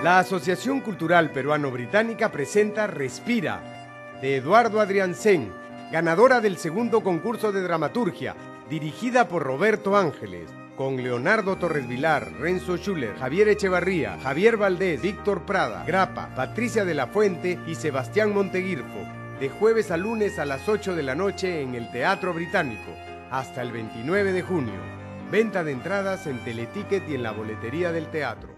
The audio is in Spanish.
La Asociación Cultural Peruano-Británica presenta Respira, de Eduardo Adriancén, ganadora del segundo concurso de dramaturgia, dirigida por Roberto Ángeles, con Leonardo Torres Vilar, Renzo Schuller, Javier Echevarría, Javier Valdés, Víctor Prada, Grapa, Patricia de la Fuente y Sebastián Monteguirfo, de jueves a lunes a las 8 de la noche en el Teatro Británico, hasta el 29 de junio. Venta de entradas en Teleticket y en la boletería del teatro.